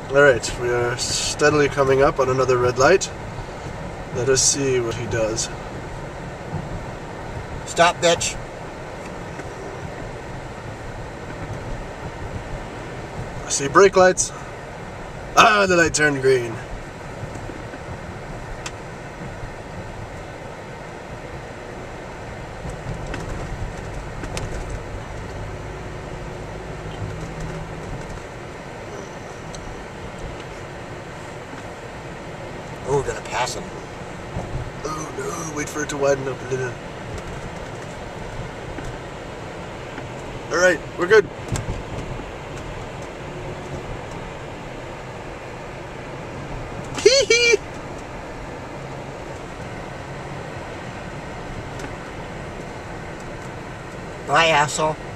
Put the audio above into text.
Alright, we are steadily coming up on another red light. Let us see what he does. Stop, bitch. I see brake lights. Ah, the light turned green. Oh, we're gonna pass him. Oh no, wait for it to widen up a little. Alright, we're good. Hee hee! Bye, asshole.